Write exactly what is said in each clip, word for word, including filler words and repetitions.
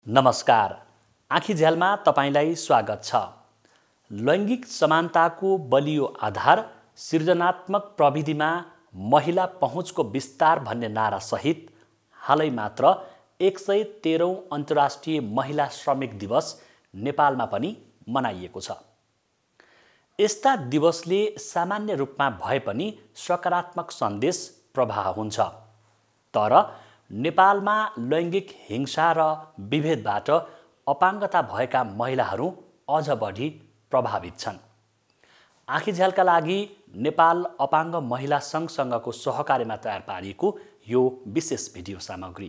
नमस्कार, आँखी झ्यालमा तपाईंलाई स्वागत छ। लैङ्गिक समानताको बलियो आधार सृजनात्मक प्रविधिमा महिला पहुँचको विस्तार भन्ने नारा सहित हालै मात्र एक सय तेह्रौं अन्तर्राष्ट्रिय महिला श्रमिक दिवस नेपालमा पनि मनाइएको छ। यस्ता दिवसले सामान्य रूपमा भए पनि सकारात्मक सन्देश प्रवाह हुन्छ, तर नेपालमा लैङ्गिक हिंसा र विभेदबाट अपाङ्गता भएका महिलाहरू अझ बढी प्रभावित छन्। आँखी झ्यालका लागि नेपाल अपाङ्ग महिला सङ्घसँगको सहकार्यमा तयार पारिएको यो विशेष भिडियो सामग्री।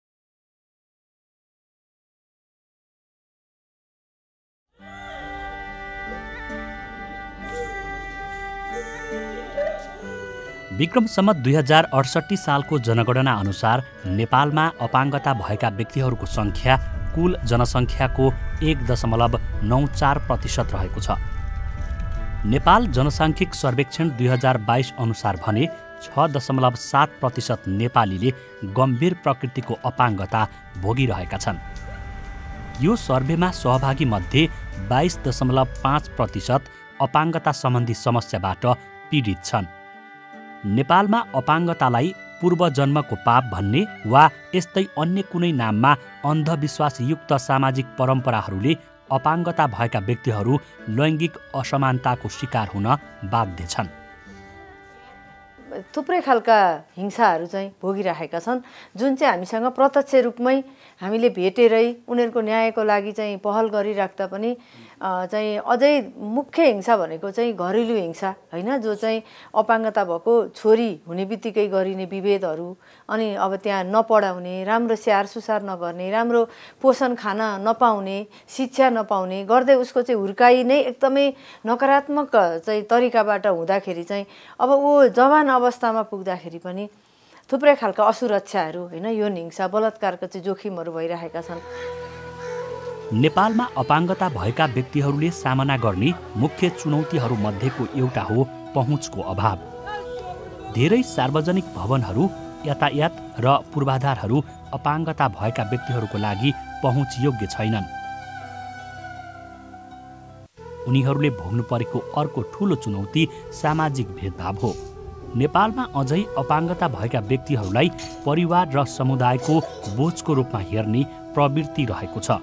विक्रम सम्मत दुई हजार अडसट्ठी सालको जनगणना अनुसार नेपालमा अपाङ्गता भएका व्यक्तिहरूको सङ्ख्या कुल जनसङ्ख्याको एक दशमलव नौ चार प्रतिशत रहेको छ। नेपाल जनसाङ्ख्यिक सर्वेक्षण दुई हजार बाइस अनुसार भने छ दशमलव सात प्रतिशत नेपालीले गम्भीर प्रकृतिको अपाङ्गता भोगिरहेका छन्। यो सर्वेमा सहभागी मध्ये बाइस दशमलव पाँच प्रतिशत अपाङ्गता सम्बन्धी समस्याबाट पीडित छन्। नेपालमा अपाङ्गतालाई पूर्वजन्मको पाप भन्ने वा यस्तै अन्य कुनै नाममा अन्धविश्वासयुक्त सामाजिक परम्पराहरूले अपाङ्गता भएका व्यक्तिहरू लैङ्गिक असमानताको शिकार हुन बाध्य छन्। थुप्रै खालका हिंसाहरू चाहिँ भोगिरहेका छन्, जुन चाहिँ हामीसँग प्रत्यक्ष रूपमै हामीले भेटेरै उनीहरूको न्यायको लागि चाहिँ पहल गरिराख्दा पनि चाहिँ अझै मुख्य हिंसा भनेको चाहिँ घरेलु हिंसा होइन, जो चाहिँ अपाङ्गता भएको छोरी हुने बित्तिकै गरिने विभेदहरू, अनि अब त्यहाँ नपढाउने, राम्रो स्याहार सुसार नगर्ने, राम्रो पोषण खान नपाउने, शिक्षा नपाउने गर्दै उसको चाहिँ हुर्काइ नै एकदमै नकारात्मक चाहिँ तरिकाबाट हुँदाखेरि चाहिँ अब ऊ जवान अवस्थामा पुग्दाखेरि पनि थुप्रै खालका असुरक्षाहरू होइन, यौन हिंसा बलात्कारका चाहिँ जोखिमहरू भइरहेका छन्। नेपालमा अपाङ्गता भएका व्यक्तिहरूले सामना गर्ने मुख्य चुनौतीहरूमध्येको एउटा हो पहुँचको अभाव। धेरै सार्वजनिक भवनहरू, यातायात र पूर्वाधारहरू अपाङ्गता भएका व्यक्तिहरूको लागि पहुँच योग्य छैनन्। उनीहरूले भोग्नु परेको अर्को ठूलो चुनौती सामाजिक भेदभाव हो। नेपालमा अझै अपाङ्गता भएका व्यक्तिहरूलाई परिवार र समुदायको बोझको रूपमा हेर्ने प्रवृत्ति रहेको छ।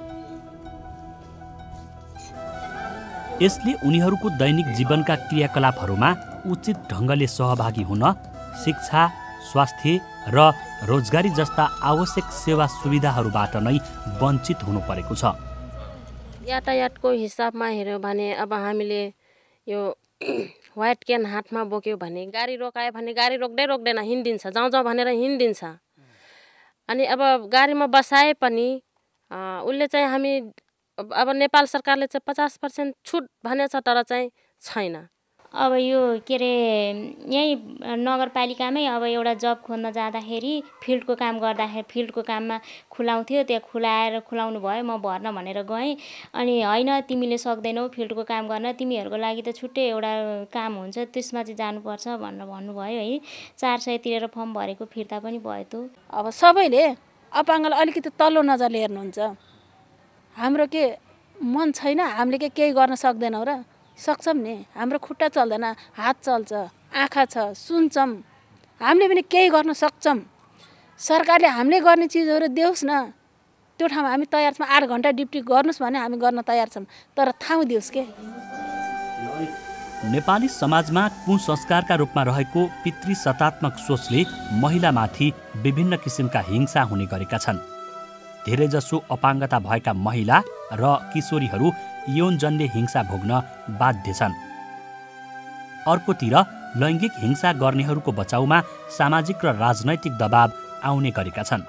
यसले उनीहरूको दैनिक जीवनका क्रियाकलापहरूमा उचित ढङ्गले सहभागी हुन, शिक्षा, स्वास्थ्य र रोजगारी जस्ता आवश्यक सेवा सुविधाहरूबाट नै वञ्चित हुनु परेको छ। यातायातको हिसाबमा हेऱ्यो भने अब हामीले यो व्हाइट क्यान हातमा बोक्यो भने गाडी रोकायो भने गाडी रोक्दै रोक्दैन, हिँडिदिन्छ, जाउँ जाउँ भनेर हिँडिदिन्छ। अनि अब गाडीमा बसाए पनि उसले चाहिँ हामी अब नेपाल सरकारले चाहिँ पचास पर्सेन्ट छुट भनेछ, तर चाहिँ छैन। अब यो के अरे यहीँ नगरपालिकामै अब एउटा जब खोज्न जाँदाखेरि फिल्डको काम गर्दाखेरि फिल्डको काममा खुलाउँथ्यो, त्यहाँ खुलाएर खुलाउनु भयो, म भर्न भनेर गएँ। अनि होइन तिमीले सक्दैनौ फिल्डको काम गर्न, तिमीहरूको लागि त छुट्टै एउटा काम हुन्छ, त्यसमा चाहिँ जानुपर्छ भनेर भन्नुभयो है। चार सय तिरेर फर्म भरेको फिर्ता पनि भयो त। अब सबैले अपाङ्गलाई अलिकति तल्लो नजरले हेर्नुहुन्छ। हाम्रो के मन छैन, हामीले के केही गर्न सक्दैनौँ र? सक्छौँ नि, हाम्रो खुट्टा चल्दैन, हात चल्छ, आँखा छ, सुन्छौँ, हामीले पनि केही गर्न सक्छौँ। सरकारले हामीले गर्ने चिजहरू देऊस् न, त्यो ठाउँमा हामी तयार छौँ। आठ घन्टा ड्युटी गर्नुहोस् भने हामी गर्न तयार छौँ, तर ठाउँ दियोस् के। नेपाली समाजमा कुसंस्कारका रूपमा रहेको पितृसत्तात्मक सोचले महिलामाथि विभिन्न किसिमका हिंसा हुने गरेका छन्। धेरैजसो अपाङ्गता भएका महिला र किशोरीहरू यौनजन्य हिंसा भोग्न बाध्य छन्। अर्कोतिर लैङ्गिक हिंसा गर्नेहरूको बचाउमा सामाजिक र राजनैतिक दबाव आउने गरेका छन्।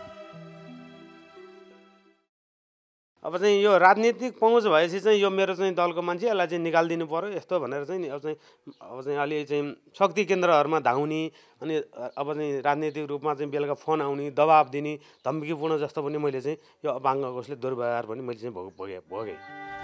अब चाहिँ यो राजनीतिक पहुँच भएपछि चाहिँ यो मेरो चाहिँ दलको मान्छे यसलाई चाहिँ निकालिदिनु पर्यो यस्तो भनेर चाहिँ नि अब चाहिँ अब चाहिँ अलि चाहिँ शक्ति केन्द्रहरूमा धाउने, अनि अब चाहिँ राजनीतिक रूपमा चाहिँ बेलुका फोन आउने, दबाब दिने, धम्कीपूर्ण जस्तो पनि मैले चाहिँ यो अपाङ्गकोले दुर्व्यवहार पनि मैले चाहिँ भोगे भोगेँ।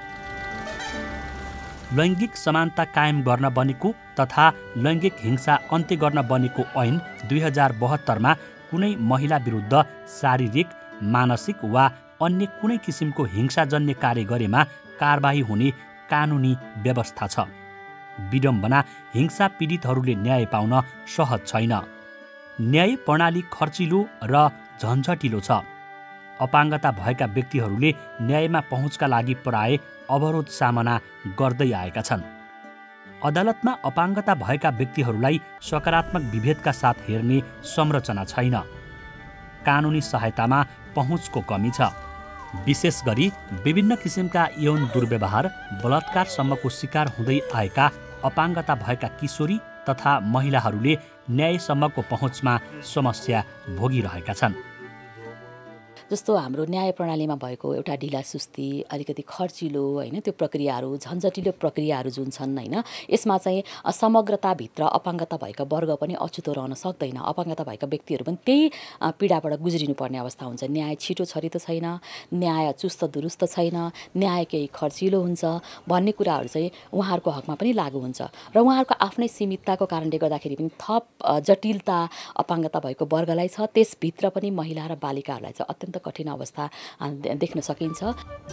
लैङ्गिक समानता कायम गर्न बनेको तथा लैङ्गिक हिंसा अन्त्य गर्न बनेको ऐन दुई हजार बहत्तरमा कुनै महिला विरुद्ध शारीरिक, मानसिक वा अन्य कुनै किसिमको हिंसाजन्य कार्य गरेमा कारबाही हुने कानुनी व्यवस्था छ। विडम्बना हिंसा पीडितहरूले न्याय पाउन सहज छैन। न्याय प्रणाली खर्चिलो र झन्झटिलो छ। अपाङ्गता भएका व्यक्तिहरूले न्यायमा पहुँचका लागि प्राय अवरोध सामना गर्दै आएका छन्। अदालतमा अपाङ्गता भएका व्यक्तिहरूलाई सकारात्मक विभेदका साथ हेर्ने संरचना छैन। कानुनी सहायतामा पहुँचको कमी छ। विशेष गरी विभिन्न किसिमका यौन दुर्व्यवहार बलात्कारसम्मको शिकार हुँदै आएका अपाङ्गता भएका किशोरी तथा महिलाहरूले न्यायसम्मको पहुँचमा समस्या भोगिरहेका छन्। जस्तो हाम्रो न्याय प्रणालीमा भएको एउटा ढिलासुस्ती, अलिकति खर्चिलो होइन त्यो प्रक्रियाहरू, झन्झटिलो प्रक्रियाहरू जुन छन् होइन, यसमा चाहिँ समग्रताभित्र अपाङ्गता भएका वर्ग पनि अछुतो रहन सक्दैन। अपाङ्गता भएका व्यक्तिहरू पनि त्यही पीडाबाट गुज्रिनुपर्ने अवस्था हुन्छ। न्याय छिटो छरितो छैन, न्याय चुस्त दुरुस्त छैन, न्याय केही खर्चिलो हुन्छ भन्ने कुराहरू चाहिँ उहाँहरूको हकमा पनि लागू हुन्छ। र उहाँहरूको आफ्नै सीमितताको कारणले गर्दाखेरि पनि थप जटिलता अपाङ्गता भएको वर्गलाई छ। त्यसभित्र पनि महिला र बालिकाहरूलाई चाहिँ अत्यन्त कठिन अवस्था देख्न सकिन्छ।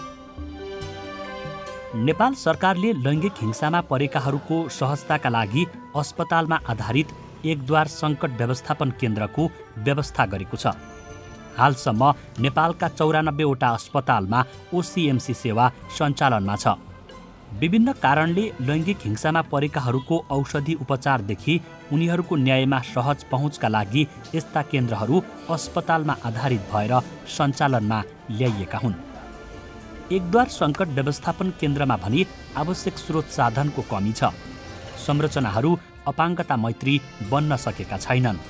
नेपाल सरकारले लैङ्गिक हिंसामा परेकाहरूको सहजताका लागि अस्पतालमा आधारित एकद्वार सङ्कट व्यवस्थापन केन्द्रको व्यवस्था गरेको छ। हालसम्म नेपालका चौरानब्बेवटा अस्पतालमा ओसिएमसी सेवा सञ्चालनमा छ। विभिन्न कारणले लैङ्गिक हिंसामा परेकाहरूको औषधि उपचारदेखि उनीहरूको न्यायमा सहज पहुँचका लागि यस्ता केन्द्रहरू अस्पतालमा आधारित भएर सञ्चालनमा ल्याइएका हुन्। एकद्वार सङ्कट व्यवस्थापन केन्द्रमा भने आवश्यक स्रोत साधनको कमी छ। संरचनाहरू अपाङ्गता मैत्री बन्न सकेका छैनन्।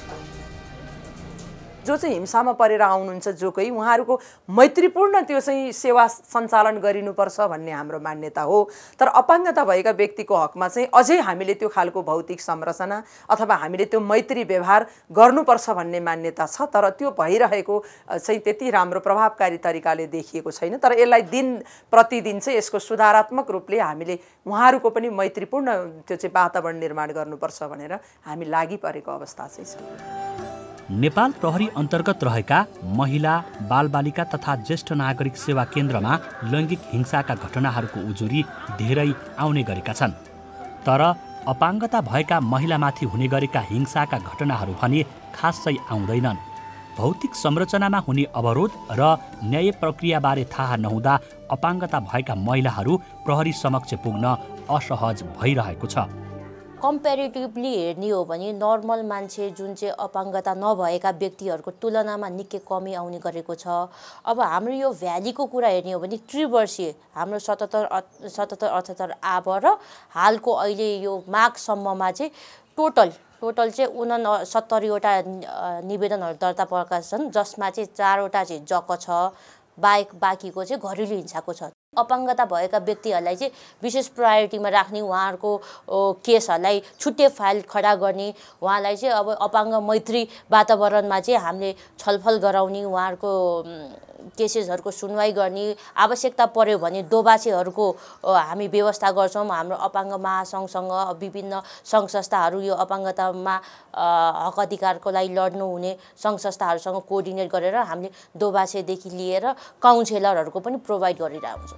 जो चाहिँ हिंसामा परेर आउनुहुन्छ जो कोही उहाँहरूको मैत्रीपूर्ण त्यो चाहिँ सेवा सञ्चालन गरिनुपर्छ भन्ने हाम्रो मान्यता हो। तर अपाङ्गता भएका व्यक्तिको हकमा चाहिँ अझै हामीले त्यो खालको भौतिक संरचना अथवा हामीले त्यो मैत्री व्यवहार गर्नुपर्छ भन्ने मान्यता छ। तर त्यो भइरहेको चाहिँ त्यति राम्रो प्रभावकारी तरिकाले देखिएको छैन। तर यसलाई दिन प्रतिदिन चाहिँ यसको सुधारात्मक रूपले हामीले उहाँहरूको पनि मैत्रीपूर्ण त्यो चाहिँ वातावरण निर्माण गर्नुपर्छ भनेर हामी लागि परेको अवस्था चाहिँ छ। नेपाल प्रहरी अन्तर्गत रहेका महिला, बालबालिका तथा ज्येष्ठ नागरिक सेवा केन्द्रमा लैङ्गिक हिंसाका घटनाहरूको उजुरी धेरै आउने गरेका छन्। तर अपाङ्गता भएका महिलामाथि हुने गरेका हिंसाका घटनाहरू भने खासै आउँदैनन्। भौतिक संरचनामा हुने अवरोध र न्याय प्रक्रियाबारे थाहा नहुँदा अपाङ्गता भएका महिलाहरू प्रहरी समक्ष पुग्न असहज भइरहेको छ। कम्पेरिटिभली हेर्ने हो भने नर्मल मान्छे जुन चाहिँ अपाङ्गता नभएका व्यक्तिहरूको तुलनामा निकै कमी आउने गरेको छ। अब हाम्रो यो भ्यालीको कुरा हेर्ने हो भने त्रिवर्षीय हाम्रो सतहत्तर सतहत्तर अठहत्तर आब र हालको अहिले यो माघसम्ममा चाहिँ टोटल टोटल चाहिँ उना सत्तरीवटा निवेदनहरू दर्ता भएका छन्, जसमा चाहिँ चारवटा चाहिँ जक छ, बाहेक बाँकीको चाहिँ घरेलु हिंसाको छ। अपाङ्गता भएका व्यक्तिहरूलाई चाहिँ विशेष प्रायोरिटीमा राख्ने, उहाँहरूको केसहरूलाई छुट्टै फाइल खडा गर्ने, उहाँलाई चाहिँ अब अपाङ्ग मैत्री वातावरणमा चाहिँ हामीले छलफल गराउने, उहाँहरूको केसेसहरूको सुनवाई गर्ने, आवश्यकता पर्यो भने दोबाछेहरूको हामी व्यवस्था गर्छौँ। हाम्रो अपाङ्ग महासङ्घसँग विभिन्न सङ्घ संस्थाहरू यो अपाङ्गतामा हक अधिकारको लागि लड्नु हुने सङ्घ संस्थाहरूसँग कोअर्डिनेट गरेर हामीले दोबाछेदेखि लिएर काउन्सिलरहरूको पनि प्रोभाइड गरिरहेको हुन्छौँ।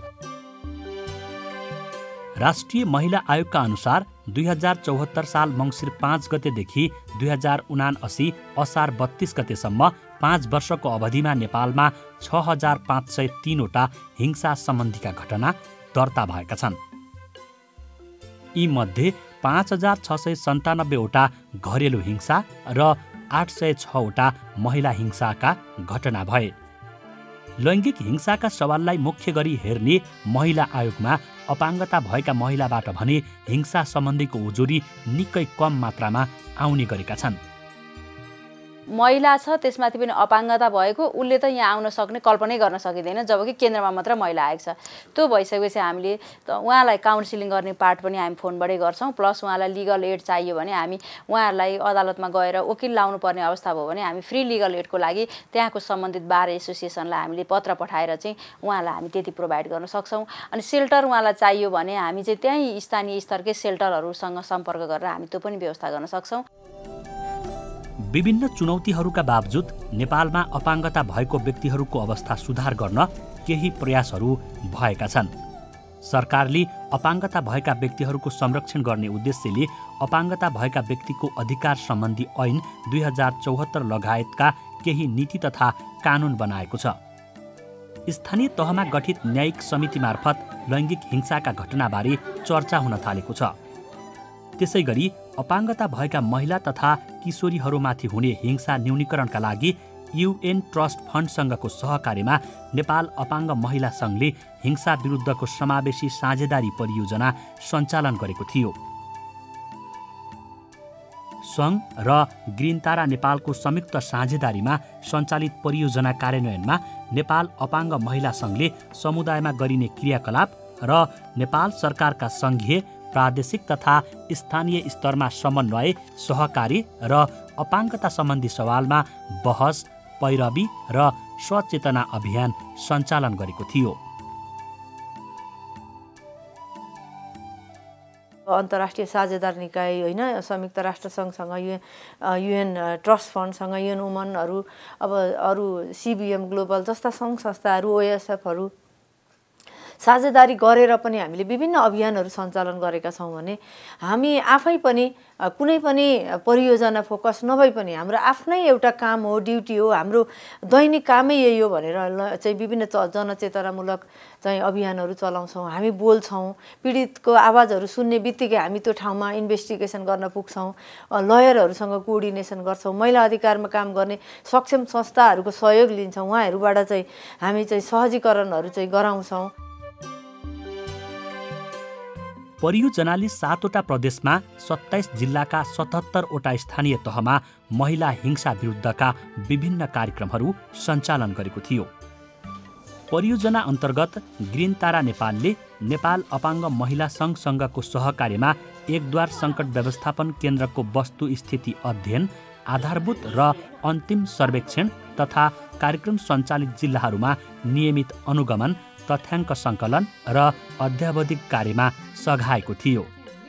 राष्ट्रिय महिला आयोगका अनुसार दुई हजार चौहत्तर साल मङ्सिर पाँच गतेदेखि दुई हजार उनासी असार बत्तीस गतेसम्म पाँच वर्षको अवधिमा नेपालमा छ हजार पाँच सय तीनवटा हिंसा सम्बन्धीका घटना दर्ता भएका छन्। यीमध्ये पाँच हजार छ सय सन्तानब्बेवटा घरेलु हिंसा र आठ सय छवटा महिला हिंसाका घटना भए। लैङ्गिक हिंसाका सवाललाई मुख्य गरी हेर्ने महिला आयोगमा अपाङ्गता भएका महिलाबाट भने हिंसा सम्बन्धीको उजुरी निकै कम मात्रामा आउने गरेका छन्। महिला छ त्यसमाथि पनि अपाङ्गता भएको, उसले त यहाँ आउन सक्ने कल्पनै गर्न सकिँदैन, जबकि केन्द्रमा मात्र महिला आएको छ। त्यो भइसकेपछि हामीले उहाँलाई काउन्सिलिङ गर्ने पार्ट पनि हामी फोनबाटै गर्छौँ। प्लस उहाँलाई लिगल एड चाहियो भने हामी उहाँहरूलाई अदालतमा गएर वकिल लाउनु पर्ने अवस्था भयो भने हामी फ्री लिगल एडको लागि त्यहाँको सम्बन्धित बार एसोसिएसनलाई हामीले पत्र पठाएर चाहिँ उहाँलाई हामी त्यति प्रोभाइड गर्न सक्छौँ। अनि सेल्टर उहाँलाई चाहियो भने हामी चाहिँ त्यहीँ स्थानीय स्तरकै सेल्टरहरूसँग सम्पर्क गरेर हामी त्यो पनि व्यवस्था गर्न सक्छौँ। विभिन्न चुनौतीहरूका बावजुद नेपालमा अपाङ्गता भएको व्यक्तिहरूको अवस्था सुधार गर्न केही प्रयासहरू भएका छन्। सरकारले अपाङ्गता भएका व्यक्तिहरूको संरक्षण गर्ने उद्देश्यले अपाङ्गता भएका व्यक्तिको अधिकार सम्बन्धी ऐन दुई हजार चौहत्तर लगायतका केही नीति तथा कानुन बनाएको छ। स्थानीय तहमा गठित न्यायिक समिति मार्फत लैङ्गिक हिंसाका घटनाबारे चर्चा हुन थालेको छ। त्यसैगरी अपाङ्गता भएका महिला तथा किशोरीहरूमाथि हुने हिंसा न्यूनीकरणका लागि युएन ट्रस्ट फन्डसँगको सहकार्यमा नेपाल अपाङ्ग महिला सङ्घले हिंसा विरुद्धको समावेशी साझेदारी परियोजना सञ्चालन गरेको थियो। सङ्घ र ग्रिन तारा नेपालको संयुक्त साझेदारीमा सञ्चालित परियोजना कार्यान्वयनमा नेपाल अपाङ्ग महिला सङ्घले समुदायमा गरिने क्रियाकलाप र नेपाल सरकारका सङ्घीय, प्रादेशिक तथा स्थानीय स्तरमा समन्वय, सहकारी र अपाङ्गता सम्बन्धी सवालमा बहस, पैरवी र सचेतना अभियान सञ्चालन गरेको थियो। अन्तर्राष्ट्रिय साझेदार निकाय होइन, संयुक्त राष्ट्र सङ्घसँग युएन युएन ट्रस्ट फन्डसँग युएन वुमनहरू, अब अरू सिबिएम ग्लोबल जस्ता सङ्घ संस्थाहरू, ओएसएफहरू साझेदारी गरेर पनि हामीले विभिन्न अभियानहरू सञ्चालन गरेका छौँ भने हामी आफै पनि कुनै पनि परियोजना फोकस नभई पनि हाम्रो आफ्नै एउटा काम हो, ड्युटी हो, हाम्रो दैनिक कामै यही हो भनेर चाहिँ विभिन्न जनचेतनामूलक चाहिँ अभियानहरू चलाउँछौँ। हामी बोल्छौँ, पीडितको आवाजहरू सुन्ने बित्तिकै हामी त्यो ठाउँमा इन्भेस्टिगेसन गर्न पुग्छौँ, लयरहरूसँग कोअर्डिनेसन गर्छौँ, महिला अधिकारमा काम गर्ने सक्षम संस्थाहरूको सहयोग लिन्छौँ, उहाँहरूबाट चाहिँ हामी चाहिँ सहजीकरणहरू चाहिँ गराउँछौँ। परियोजनाले सातवटा प्रदेशमा सत्ताइस जिल्लाका सतहत्तरवटा स्थानीय तहमा महिला हिंसा विरुद्धका विभिन्न कार्यक्रमहरू सञ्चालन गरेको थियो। परियोजना अन्तर्गत ग्रिन तारा नेपालले नेपाल अपाङ्ग महिला सङ्घसँगको सहकार्यमा एकद्वार सङ्कट व्यवस्थापन केन्द्रको वस्तुस्थिति अध्ययन, आधारभूत र अन्तिम सर्वेक्षण तथा कार्यक्रम सञ्चालित जिल्लाहरूमा नियमित अनुगमन, तथ्याङ्क सङ्कलन र अध्यावधिक कार्यमा सघाएको थियो।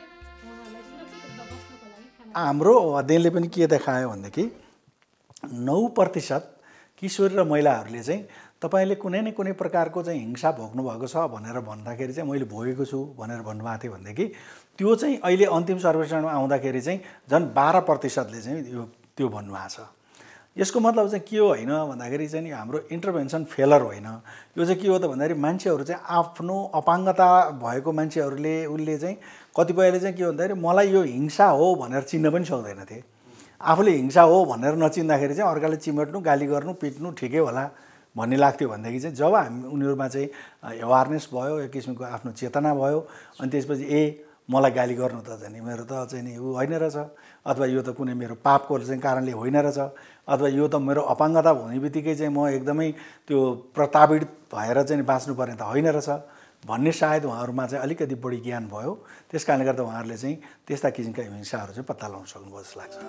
हाम्रो अध्ययनले पनि के देखायो भनेदेखि नौ प्रतिशत किशोरी र महिलाहरूले चाहिँ तपाईँले कुनै न कुनै प्रकारको चाहिँ हिंसा भोग्नुभएको छ भनेर भन्दाखेरि चाहिँ मैले भोगेको छु भनेर भन्नुभएको थियो भनेदेखि त्यो चाहिँ अहिले अन्तिम सर्वेक्षणमा आउँदाखेरि चाहिँ झन् बाह्र प्रतिशतले चाहिँ यो त्यो भन्नुभएको छ। यसको मतलब चाहिँ के हो होइन भन्दाखेरि चाहिँ नि हाम्रो इन्टरभेन्सन फेलर होइन। यो चाहिँ के हो त भन्दाखेरि मान्छेहरू चाहिँ आफ्नो अपाङ्गता भएको मान्छेहरूले उसले चाहिँ कतिपयले चाहिँ के हो भन्दाखेरि मलाई यो हिंसा हो भनेर चिन्न पनि सक्दैनथे। आफूले हिंसा हो भनेर नचिन्दाखेरि चाहिँ अर्काले चिमट्नु, गाली गर्नु, पिट्नु ठिकै होला भन्ने लाग्थ्यो भनेदेखि चाहिँ जब हामी उनीहरूमा चाहिँ एवारनेस भयो, एक किसिमको आफ्नो चेतना भयो, अनि त्यसपछि ए मलाई गाली गर्नु त चाहिँ मेरो त चाहिँ नि ऊ होइन रहेछ, अथवा यो त कुनै मेरो पापको चाहिँ कारणले होइन रहेछ, अथवा यो त मेरो अपाङ्गता हुने बित्तिकै चाहिँ म एकदमै त्यो प्रताडित भएर चाहिँ बाँच्नुपर्ने त होइन रहेछ भन्ने सायद उहाँहरूमा चाहिँ अलिकति बढी ज्ञान भयो। त्यस कारणले गर्दा उहाँहरूले चाहिँ त्यस्ता किसिमका हिंसाहरू चाहिँ पत्ता लगाउन सक्नुभयो जस्तो लाग्छ।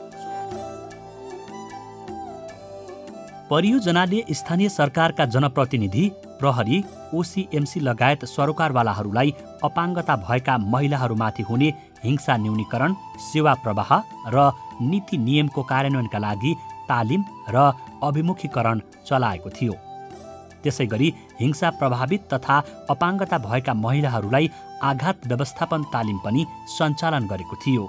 परियोजनाले स्थानीय सरकारका जनप्रतिनिधि, प्रहरी, ओसिएमसी लगायत सरोकारवालाहरूलाई अपाङ्गता भएका महिलाहरूमाथि हुने हिंसा न्यूनीकरण, सेवा प्रवाह र नीति नियमको कार्यान्वयनका लागि तालिम र अभिमुखीकरण चलाएको थियो। त्यसैगरी हिंसा प्रभावित तथा अपाङ्गता भएका महिलाहरूलाई आघात व्यवस्थापन तालिम पनि सञ्चालन गरेको थियो।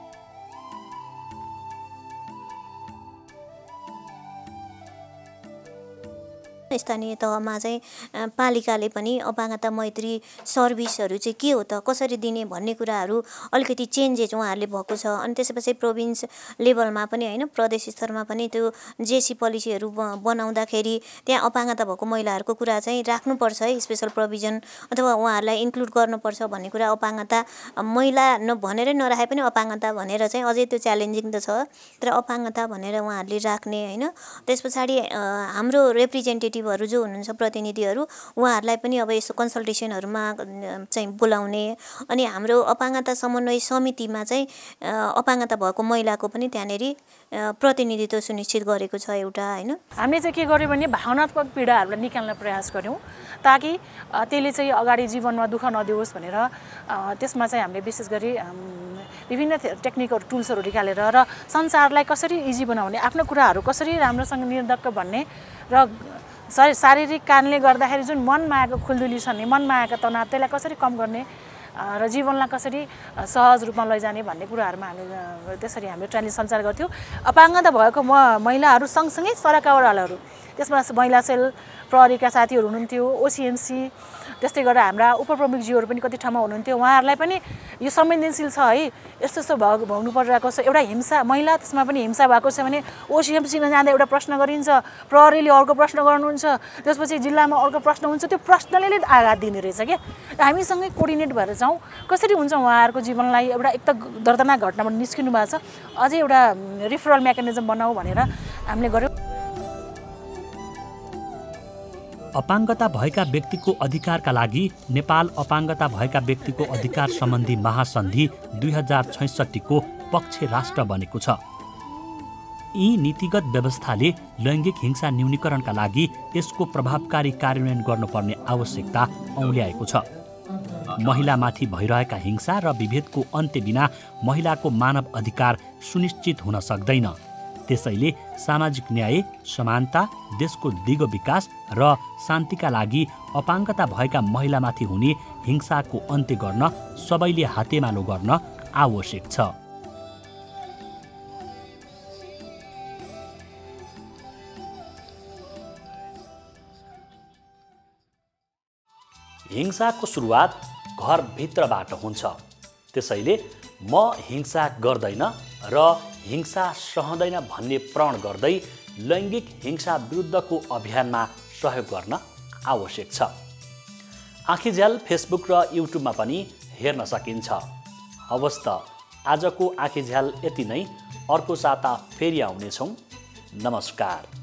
स्थानीय तहमा चाहिँ पालिकाले पनि अपाङ्गता मैत्री सर्भिसहरू चाहिँ के हो त, कसरी दिने भन्ने कुराहरू अलिकति चेन्जेस उहाँहरूले भएको छ। अनि त्यसपछि प्रोभिन्स लेभलमा पनि होइन, प्रदेश स्तरमा पनि त्यो जेसी पोलिसीहरू बनाउँदाखेरि त्यहाँ अपाङ्गता भएको महिलाहरूको कुरा चाहिँ राख्नुपर्छ है, स्पेसल प्रोभिजन अथवा उहाँहरूलाई इन्क्लुड गर्नुपर्छ भन्ने कुरा। अपाङ्गता महिला नभनेरै नराखे पनि अपाङ्गता भनेर चाहिँ अझै त्यो च्यालेन्जिङ त छ, तर अपाङ्गता भनेर उहाँहरूले राख्ने होइन। त्यस पछाडि हाम्रो रिप्रेजेन्टेटिभ रिप्रेजेन्टेटिभहरू जो हुनुहुन्छ प्रतिनिधिहरू उहाँहरूलाई पनि अब यस्तो कन्सल्टेसनहरूमा चाहिँ बोलाउने अनि हाम्रो अपाङ्गता समन्वय समितिमा चाहिँ अपाङ्गता भएको महिलाको पनि त्यहाँनेरि प्रतिनिधित्व सुनिश्चित गरेको छ एउटा होइन। हामीले चाहिँ के गर्यौँ भने भावनात्मक पीडाहरूलाई निकाल्न प्रयास गऱ्यौँ ताकि त्यसले चाहिँ अगाडि जीवनमा दुःख नदियोस् भनेर त्यसमा चाहिँ हामीले विशेष गरी विभिन्न टेक्निकहरू टुल्सहरू निकालेर र संसारलाई कसरी इजी बनाउने आफ्नो कुराहरू कसरी राम्रोसँग निर्धक्क भन्ने र शारीरिक कारणले गर्दाखेरि जुन मनमा आएको खुल्दुली छ नि मनमा आएको तनाव त्यसलाई कसरी कम गर्ने र जीवनलाई कसरी सहज रूपमा लैजाने भन्ने कुराहरूमा हामीले त्यसरी हामीले ट्रेनिङ सञ्चार गर्थ्यौँ। अपाङ्गता भएको म महिलाहरू सँगसँगै सरकारवालाहरू त्यसमा महिला सेल प्रहरीका साथीहरू हुनुहुन्थ्यो ओसिएमसी त्यस्तै गरेर हाम्रा उपप्रमुखजीहरू पनि कति ठाउँमा हुनुहुन्थ्यो उहाँहरूलाई पनि यो संवेदनशील छ है यस्तो यस्तो भाग भोग्नु परिरहेको छ एउटा हिंसा महिला त्यसमा पनि हिंसा भएको छ भने ओसिएमसीमा जाँदा एउटा प्रश्न गरिन्छ प्रहरीले अर्को प्रश्न गर्नुहुन्छ त्यसपछि जिल्लामा अर्को प्रश्न हुन्छ त्यो प्रश्नले आघात दिने रहेछ क्या हामीसँगै कोअर्डिनेट भएर जाउँ कसरी हुन्छ उहाँहरूको जीवनलाई एउटा एक त दर्दनाक घटनाबाट निस्किनु भएको छ अझै एउटा रिफरल मेकानिजम बनाऊ भनेर हामीले गर्यौँ। अपाङ्गता भएका व्यक्तिको अधिकारका लागि नेपाल अपाङ्गता भएका व्यक्तिको अधिकार सम्बन्धी महासन्धि दुई हजार छैसठीको पक्ष राष्ट्र बनेको छ। यी नीतिगत व्यवस्थाले लैङ्गिक हिंसा न्यूनीकरणका लागि यसको प्रभावकारी कार्यान्वयन गर्नुपर्ने आवश्यकता औल्याएको छ। महिलामाथि भइरहेका हिंसा र विभेदको अन्त्य बिना महिलाको मानव अधिकार सुनिश्चित हुन सक्दैन। त्यसैले सामाजिक न्याय समानता देशको दिगो विकास र शान्तिका लागि अपाङ्गता भएका महिलामाथि हुने हिंसाको अन्त्य गर्न सबैले हातेमालो गर्न आवश्यक छ। हिंसाको सुरुवात घरभित्रबाट हुन्छ। त्यसैले म हिंसा गर्दैन र हिंसा सहँदैन भन्ने प्रण गर्दै लैङ्गिक हिंसा विरुद्धको अभियानमा सहयोग गर्न आवश्यक छ। आँखीझ्याल फेसबुक र युट्युबमा पनि हेर्न सकिन्छ। हवस् त आजको आँखीझ्याल यति नै। अर्को साता फेरि आउनेछौँ। नमस्कार।